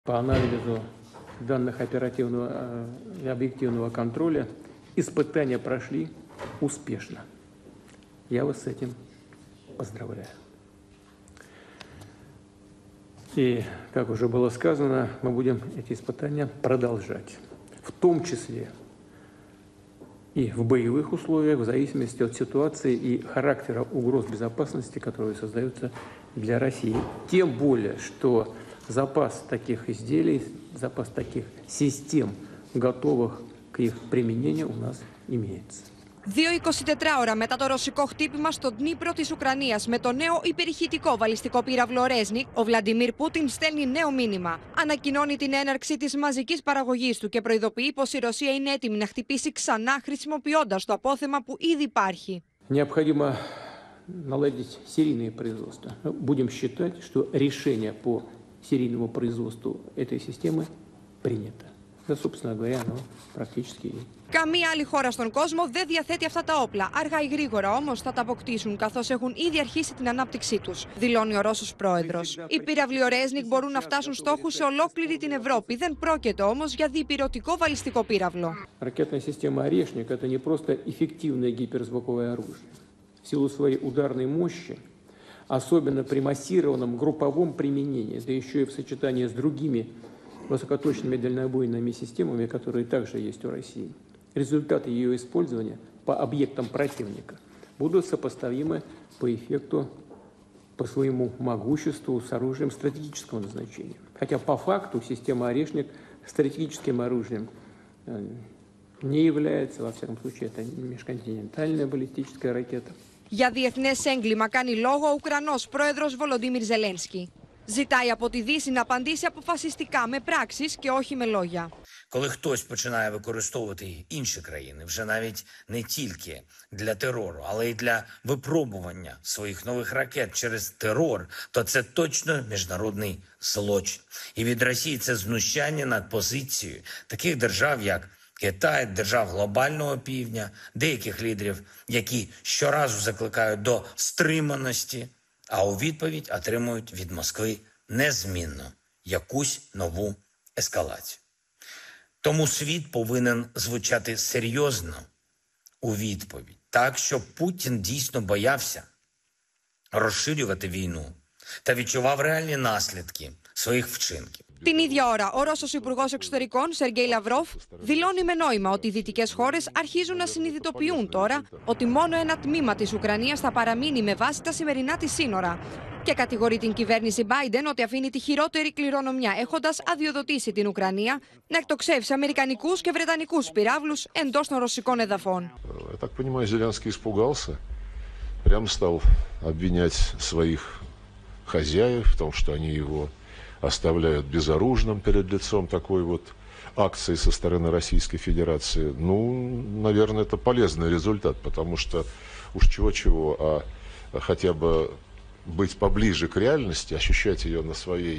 По анализу данных оперативного и объективного контроля испытания прошли успешно. Я вас с этим поздравляю. И, как уже было сказано, мы будем эти испытания продолжать, в том числе и в боевых условиях, в зависимости от ситуации и характера угроз безопасности, которые создаются для России. Тем более, что запас таких изделий, запас таких систем, готовых к их применению, у нас имеется. 2-24 ώρα μετά το ρωσικό χτύπημα στον Δνίπρο της Ουκρανίας με το νέο υπερηχητικό βαλιστικό πύραυλο Ρέσνικ, ο Βλαντιμίρ Πούτιν στέλνει νέο μήνυμα. Ανακοινώνει την έναρξη της μαζικής παραγωγής του και προειδοποιεί πως η Ρωσία είναι έτοιμη να χτυπήσει ξανά χρησιμοποιώντας το απόθεμα που ήδη υπάρχει. Необходимо наладить серийное производство. Будем считать, что решение по серийному производству этой системы принято. Да, собственно говоря, оно практически. Καμία άλλη χώρα στον κόσμο δεν διαθέτει αυτά τα όπλα. Αργά ή γρήγορα όμως θα τα αποκτήσουν, καθώς έχουν ήδη αρχίσει την ανάπτυξή τους, δηλώνει ο Ρώσος πρόεδρος. Οι πύραυλοι Ρέσνικ μπορούν να φτάσουν στόχους σε ολόκληρη την Ευρώπη. Δεν πρόκειται όμως για διπυρωτικό βαλιστικό πύραυλο. Ракетная система «Орешник» — это не просто эффективное гиперзвуковое оружие. В силу своей ударной мощи, особенно при массированном групповом применении, да еще и в сочетании с другими высокоточными дальнобойными системами, которые также есть у России, результаты ее использования по объектам противника будут сопоставимы по эффекту, по своему могуществу с оружием стратегического назначения. Хотя по факту система «Орешник» стратегическим оружием не является, во всяком случае, это межконтинентальная баллистическая ракета. Για διεθνές έγκλημα κάνει λόγο ο Ουκρανός πρόεδρος Βολοντίμιρ Ζελένσκι. Ζητάει από τη Δύση να απαντήσει αποφασιστικά με πράξεις και όχι με λόγια. Коли хтось починає використовувати інші країни, вже навіть не тільки для терору, але й для випробування своїх нових ракет через терор, то це точно міжнародний злочин. І від Росії це знущання над позицією таких держав, як Китай, держав глобального півдня, деяких лідерів, які щоразу закликають до стриманості, а у відповідь отримують від Москви незмінно якусь нову ескалацію. Тому світ повинен звучати серйозно у відповідь, так, щоб Путін дійсно боявся розширювати війну та відчував реальні наслідки своїх вчинків. Την ίδια ώρα, ο Ρώσος Υπουργός Εξωτερικών, Σεργέι Λαυρόφ, δηλώνει με νόημα ότι οι δυτικές χώρες αρχίζουν να συνειδητοποιούν τώρα ότι μόνο ένα τμήμα της Ουκρανίας θα παραμείνει με βάση τα σημερινά της σύνορα. Και κατηγορεί την κυβέρνηση Biden ότι αφήνει τη χειρότερη κληρονομιά, έχοντας αδειοδοτήσει την Ουκρανία να εκτοξεύσει αμερικανικούς και βρετανικούς πυράβλους εντός των ρωσικών εδαφών. Я так понимаю, Зеленский испугался, прямо стал обвинять своих хозяев в том, что они его оставляют безоружным перед лицом такой вот акции со стороны Российской Федерации. Ну, наверное, это полезный результат, потому что уж чего-чего, а хотя бы быть поближе к реальности, ощущать ее на своей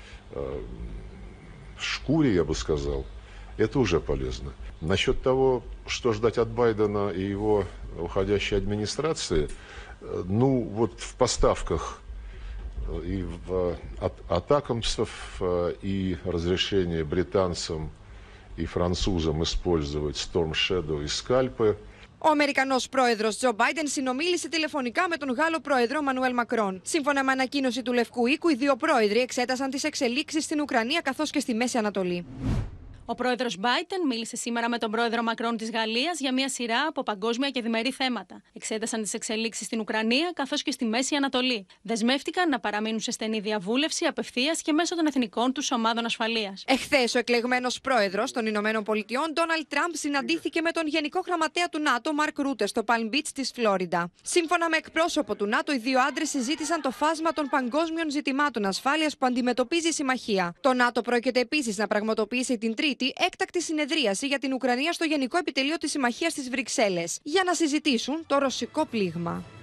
шкуре, я бы сказал, это уже полезно. Насчет того, что ждать от Байдена и его уходящей администрации, ну, вот в поставках и в атакамсов, и разрешение британцам и французам использовать Storm Shadow и скальпы. Ο Αμερικανός πρόεδρος Τζο Μπάιντεν συνομίλησε τηλεφωνικά με τον Γάλλο πρόεδρο Μανουέλ Μακρόν. Σύμφωνα με ανακοίνωση του Λευκού Οίκου, οι δύο πρόεδροι εξέτασαν τις εξελίξεις στην Ουκρανία καθώς και στη Μέση Ανατολή. Ο πρόεδρος Μπάιντεν μίλησε σήμερα με τον πρόεδρο Μακρόν της Γαλλίας για μια σειρά από παγκόσμια και διμερή θέματα. Εξέτασαν τις εξελίξεις στην Ουκρανία καθώς και στη Μέση Ανατολή. Δεσμεύτηκαν να παραμείνουν σε στενή διαβούλευση απευθείας και μέσω των εθνικών τους ομάδων ασφαλείας. Εχθές, ο εκλεγμένος πρόεδρος των Ηνωμένων Πολιτειών, Ντόναλντ Τραμπ, συναντήθηκε με τον Γενικό Γραμματέα του ΝΑΤΟ, Μαρκ Ρούτε, στο Palm Beach της Φλόριντα. Σύμφωνα με εκπρόσωπο του ΝΑΤΟ, οι δύο άντρες συζήτησαν το φάσμα των παγκόσμιων ζητημάτων ασφάλειας που αντιμετωπίζει η συμμαχία. Το ΝΑΤΟ πρόκειται επίσης να πραγματοποιήσει την Τρίτη έκτακτη συνεδρίαση για την Ουκρανία στο Γενικό Επιτελείο της Συμμαχίας στις Βρυξέλλες για να συζητήσουν το ρωσικό πλήγμα.